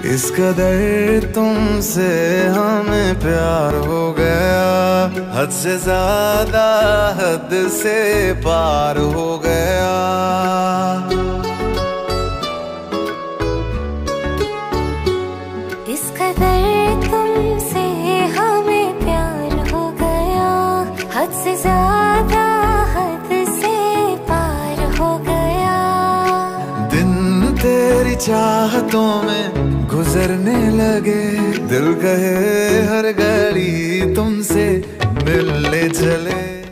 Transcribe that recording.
इस कदर तुमसे हमें प्यार हो गया, हद से ज्यादा हद से पार हो गया। इस कदर तुमसे हमें प्यार हो गया, हद से ज्यादा हद से पार हो गया। दिन तेरी चाहतों में गुजरने लगे, दिल कहे हर घड़ी तुमसे मिलने चले।